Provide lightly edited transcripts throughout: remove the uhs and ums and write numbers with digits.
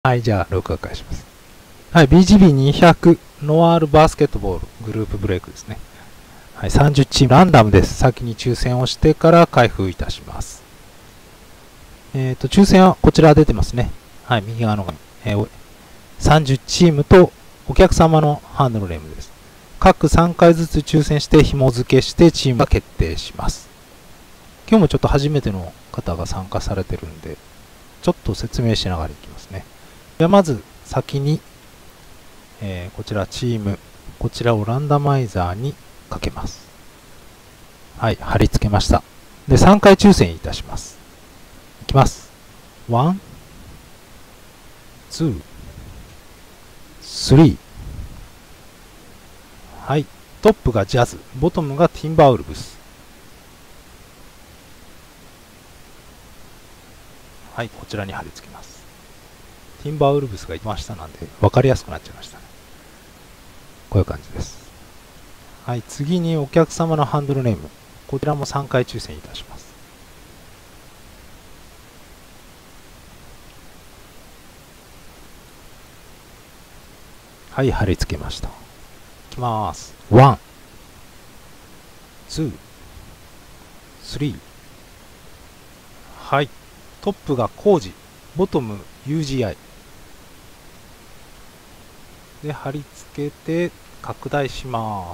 はい、じゃあ、録画開始します。はい、BGB200 ノワールバスケットボールグループブレイクですね。はい、30チームランダムです。先に抽選をしてから開封いたします。抽選はこちら出てますね。はい、右側の画面。30チームとお客様のハンドルネームです。各3回ずつ抽選して紐付けしてチームが決定します。今日もちょっと初めての方が参加されてるんで、ちょっと説明しながらいきますね。ではまず先に、こちらチーム、こちらをランダマイザーにかけます。はい、貼り付けました。で、3回抽選いたします。いきます。1、2、3。はい、トップがジャズ、ボトムがティンバーウルブス。はい、こちらに貼り付けます。ティンバーウルブスが一番下なんで分かりやすくなっちゃいましたね。こういう感じです。はい、次にお客様のハンドルネーム。こちらも3回抽選いたします。はい、貼り付けました。いきます。1、2、3。はい、トップがコージ、ボトム UGI。で、貼り付けて拡大します。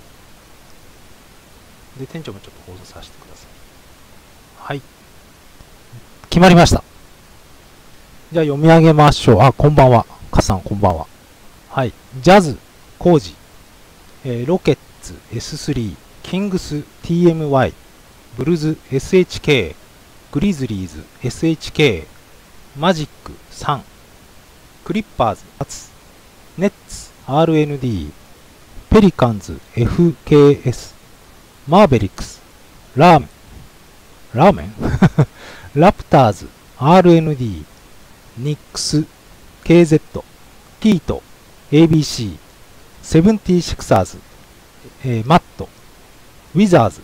で、店長もちょっと放送させてください。はい。決まりました。じゃあ読み上げましょう。あ、こんばんは。カさん、こんばんは。はい。ジャズ、コージ、ロケッツ S3、キングス TMY、ブルズ SHK、グリズリーズ SHK、マジック3、クリッパーズ初、ネッツ RND、ペリカンズ FKS、マーベリックス、ラーメンラプターズ RND、ニックス KZ、キート ABC、セブンティシクサーズ、マット、ウィザーズ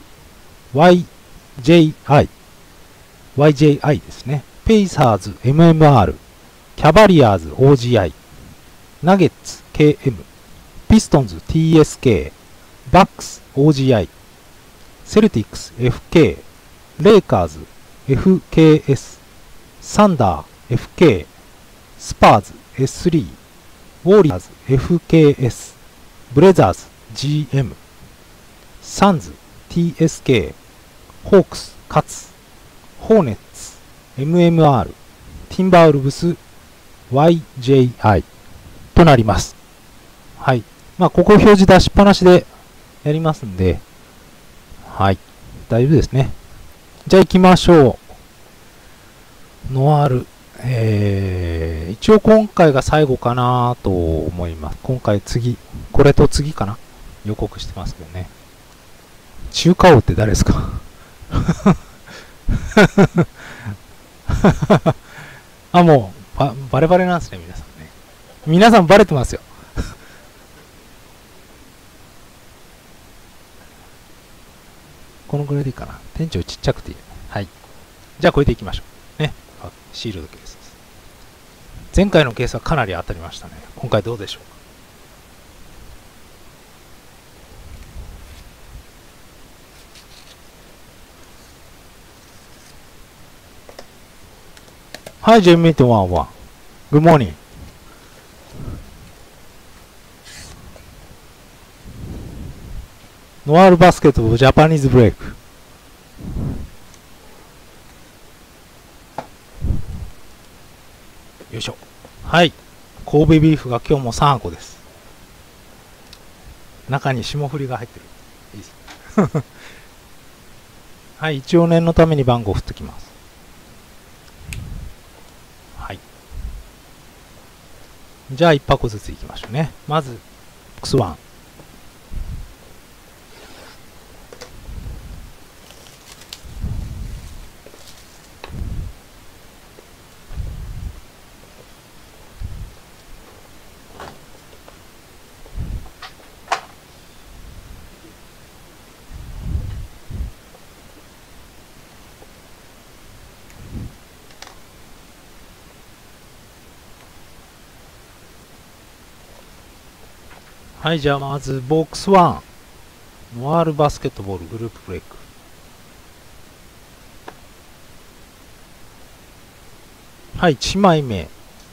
YJI ですね。ペイサーズ MMR、キャバリアーズ OGI、ナゲッツ KM、ピストンズ TSK、バックス OGI、セルティックス FK、レイカーズ FKS、サンダー FK、スパーズ S3、ウォーリアーズ FKS、ブレザーズ GM、サンズ TSK、ホークスカツ、ホーネッツ MMR、ティンバーウルブス YJI となります。はい。まあ、ここ表示出しっぱなしでやりますんで、はい。大丈夫ですね。じゃあ行きましょう。ノワール。一応今回が最後かなと思います。今回次、これと次かな予告してますけどね。中華王って誰ですかあ、もうバレバレなんですね、皆さんね。皆さんバレてますよ。このぐらいでいいかな。店長ちっちゃくていい。はい。じゃあこれでいきましょう。ね。シールドケースです。前回のケースはかなり当たりましたね。今回どうでしょうか。はい、Jim Meet 11。Good morning. ノワールバスケットジャパニーズブレイク。よいしょ。はい。神戸ビーフが今日も3箱です。中に霜降りが入ってる。いいです。はい。一応念のために番号振ってきます。はい。じゃあ1箱ずついきましょうね。まず、X1。 はい、じゃあまずボックス1。ノワールバスケットボールグループブレイク。はい、1枚目。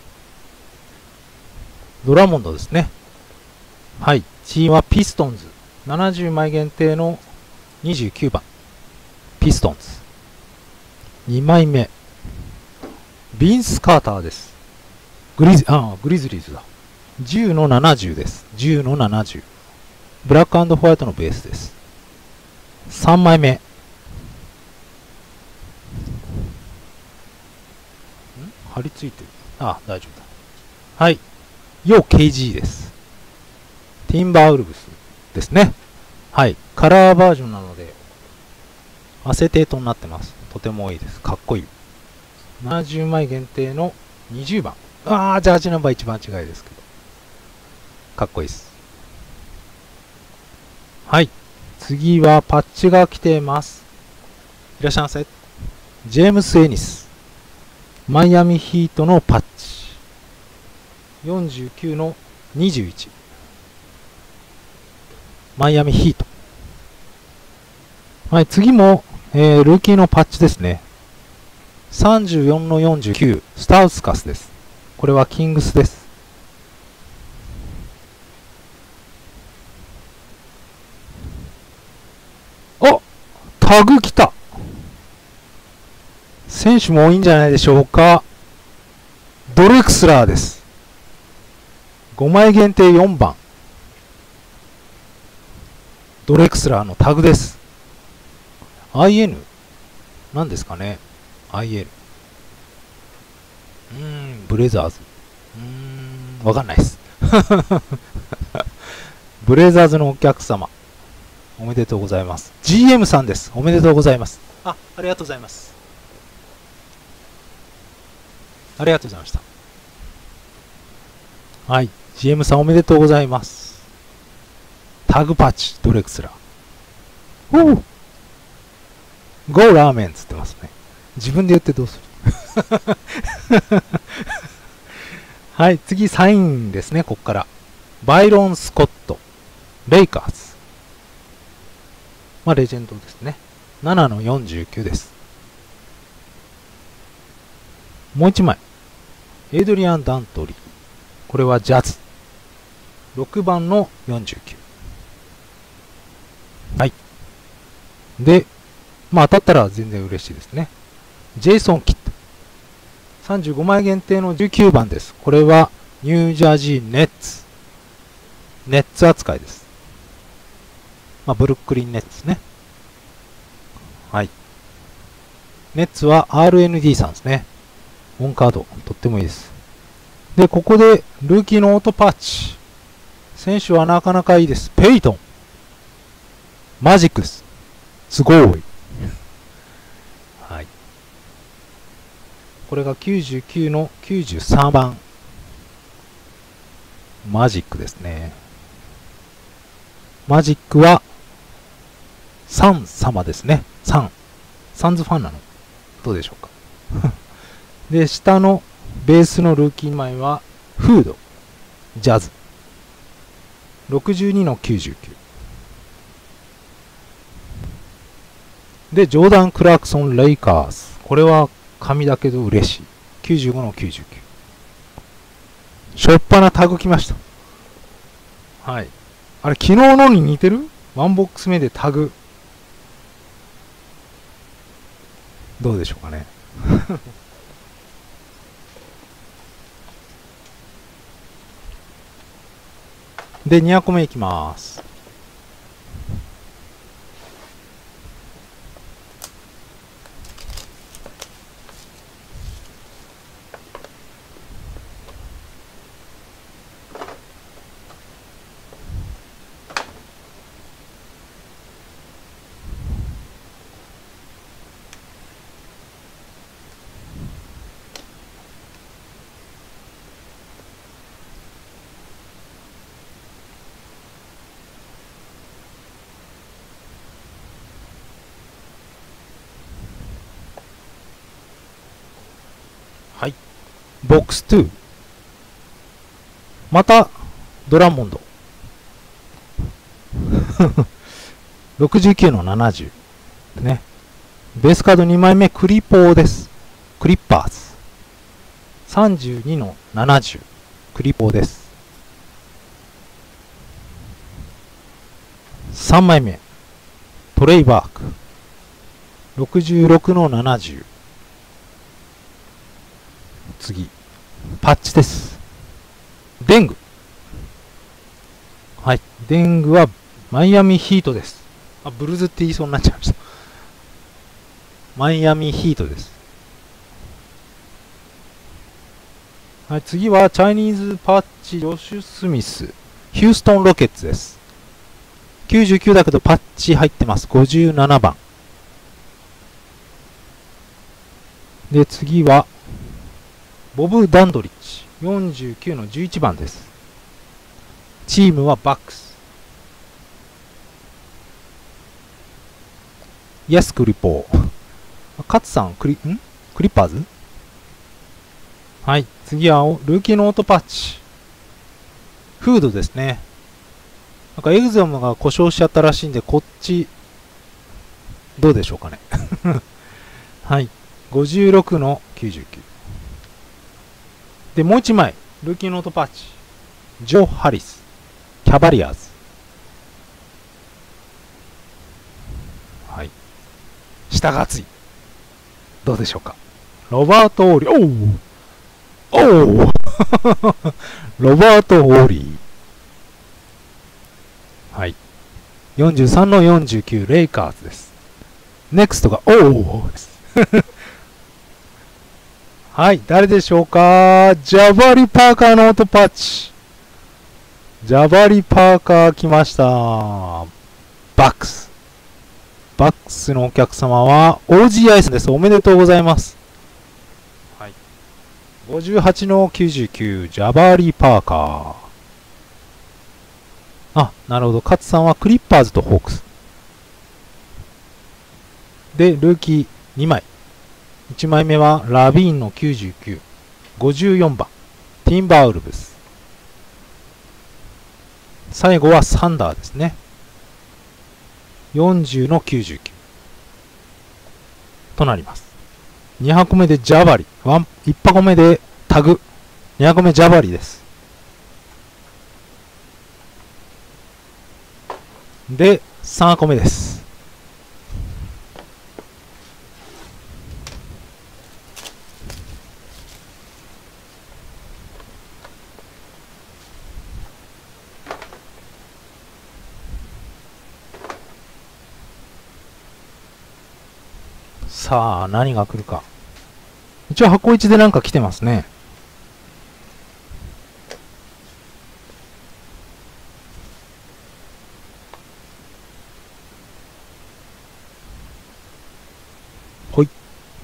ドラモンドですね。はい、チームはピストンズ。70枚限定の29番。ピストンズ。2枚目。ビンス・カーターです。グリズリーズだ。10の70です。10の70。ブラック&ホワイトのベースです。3枚目。貼り付いてる。あ、大丈夫だ。はい。ヨ KG です。ティンバーウルブスですね。はい。カラーバージョンなので、アセテートになってます。とてもいいです。かっこいい。70枚限定の20番。ジャージナンバー一番違いですけど。かっこいいです。はい。次はパッチが来ています。いらっしゃいませ。ジェームス・エニス。マイアミヒートのパッチ。49の21。マイアミヒート。はい、次も、ルーキーのパッチですね。34の49、スタウスカスです。これはキングスです。タグ来た。選手も多いんじゃないでしょうか。ドレクスラーです。5枚限定4番。ドレクスラーのタグです。IN? 何ですかね ?IL。ブレザーズ。わかんないです。ブレザーズのお客様。おめでとうございます。GM さんです。おめでとうございます。ありがとうございます。ありがとうございました。はい。GM さんおめでとうございます。タグパッチ、ドレクスラー。ゴーラーメンつってますね。自分で言ってどうするはい。次、サインですね、こっから。バイロン・スコット。レイカーズ。レジェンドですね。7の49です。もう一枚。エイドリアン・ダントリー。これはジャズ。6番の49。はい。で、当たったら全然嬉しいですね。ジェイソン・キッド。35枚限定の19番です。これはニュージャージー・ネッツ。ネッツ扱いです。ブルックリンネッツね。はい。ネッツは RND さんですね。オンカード。とってもいいです。で、ここで、ルーキーのオートパッチ。選手はなかなかいいです。ペイトン。マジックです。すごい。はい。これが99の93番。マジックですね。マジックは、サン様ですね。サンズファンなのどうでしょうかで、下のベースのルーキー枚は、フード、ジャズ。62の99。で、ジョーダン・クラークソン・レイカーズ。これは紙だけど嬉しい。95の99。しょっぱなタグ来ました。はい。あれ、昨日のに似てる？ワンボックス目でタグ。どうでしょうかね。で、2個目いきます。はい。ボックス2。また、ドラモンド。 69の70。ね。ベースカード2枚目、クリポーです。クリッパーズ。32の70。クリポーです。3枚目、トレイバーク。66の70。次、パッチです。デング。はい。デングはマイアミヒートです。あ、ブルーズって言いそうになっちゃいました。マイアミヒートです。はい。次はチャイニーズパッチ、ジョシュ・スミス。ヒューストン・ロケッツです。99だけどパッチ入ってます。57番。で、次は、ボブ・ダンドリッチ。49の11番です。チームはバックス。イエス・クリポー。カツさん、クリッパーズ。はい。次は、ルーキーのオートパッチ。フードですね。なんかエグザムが故障しちゃったらしいんで、こっち、どうでしょうかね。はい。56の99。で、もう一枚、ルーキーノートパッチ。ジョー・ハリス。キャバリアーズ。はい。下が厚い。どうでしょうか。ロバート・オーリー。おうロバート・オーリー。はい。43の49、レイカーズです。ネクストが、おーです。はい、誰でしょうか。ジャバリ・パーカーのオートパッチ。ジャバリ・パーカー来ました。バックス。バックスのお客様は、OG アイスです。おめでとうございます。はい。58の99、ジャバリ・パーカー。あ、なるほど。勝さんはクリッパーズとホークス。で、ルーキー2枚。1枚目はラビーンの99。54番。ティンバーウルブス。最後はサンダーですね。40の99。となります。2箱目でジャバリ。1箱目でタグ。2箱目ジャバリです。で、3箱目です。さあ、何が来るか。一応箱1でなんか来てますね。ほい。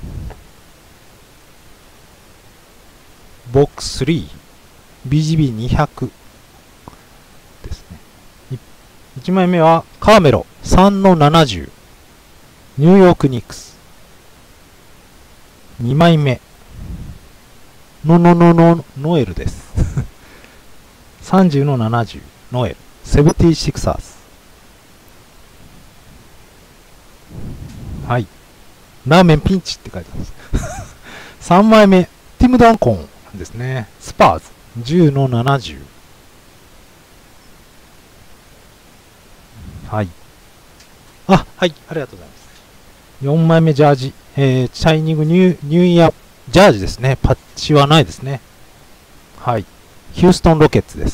ボックス3。BGB200 ですね。1枚目はカーメロ3の70。ニューヨークニックス。2枚目。ノエルです。30の70。ノエル。76ers。はい。ラーメンピンチって書いてます。3枚目。ティム・ダンコンですね。スパーズ。10の70。はい。あ、はい。ありがとうございます。4枚目ジャージ。チャイニングニューイヤージャージですね。パッチはないですね。はい。ヒューストンロケッツです。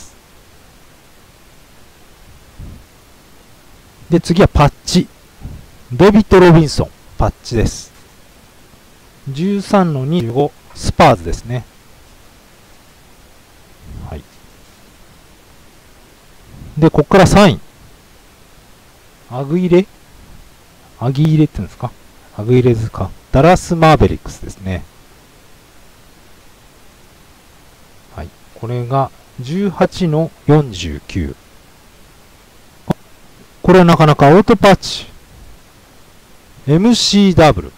で、次はパッチ。デビッド・ロビンソン。パッチです。13の25。スパーズですね。はい。で、ここから3位。アギーレって言うんですか。アギーレズか。ダラス・マーベリックスですね。はい。これが18の49。これはなかなかオートパッチ。MCW。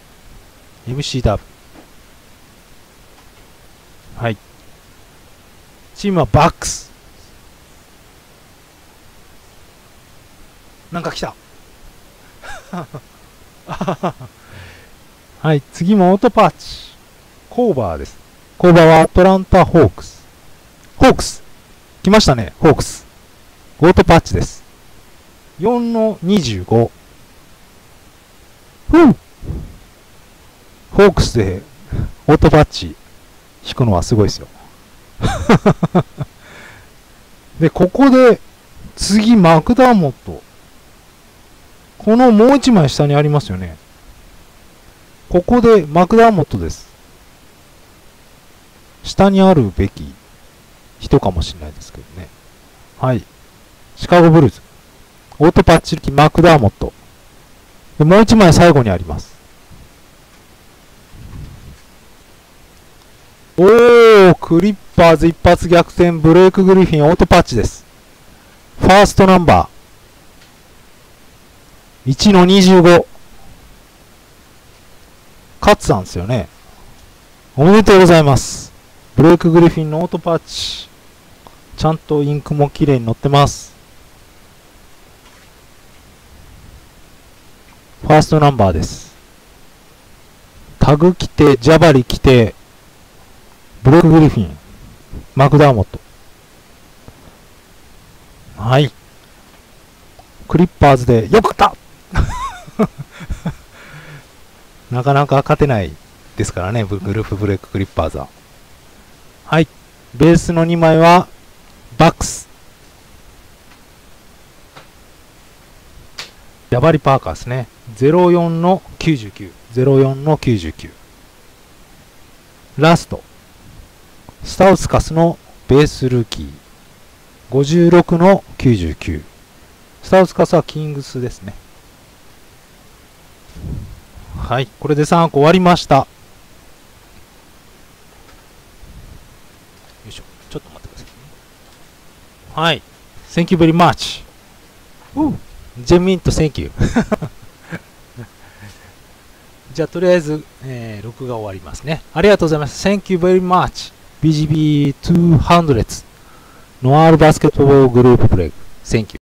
はい。チームはバックス。 なんか来た。はい、次もオートパーチ。コーバーです。コーバーはアトランタホークス。ホークス来ましたね、ホークス。オートパッチです。4の25。ホークスでオートパッチ引くのはすごいですよ。で、ここで次マクダーモット。このもう一枚下にありますよね。ここでマクダーモットです。下にあるべき人かもしれないですけどね。はい。シカゴブルーズ。オートパッチマクダーモット。でもう一枚最後にあります。おー、クリッパーズ一発逆転、ブレイクグリフィンオートパッチです。ファーストナンバー。1の25。勝つんですよね。おめでとうございます。ブレイクグリフィンのオートパッチ。ちゃんとインクも綺麗に載ってます。ファーストナンバーです。タグ来て、ジャバリ来て、ブレイクグリフィン、マクダーモット。はい。クリッパーズで、よく勝ったなかなか勝てないですからね、グループブレイククリッパーズは。はい。ベースの2枚は、バックス。ジャバリパーカーですね。04の99。04の99。ラスト。スタウスカスのベースルーキー。56の99。スタウスカスはキングスですね。はい。これで3個終わりました。よいしょ。ちょっと待ってくださいね。はい。Thank you very much. ジェミント Thank you. じゃあ、とりあえず、録画終わりますね。ありがとうございます。Thank you very much. BGB200 ノアールバスケットボールグループブレイク。Thank you.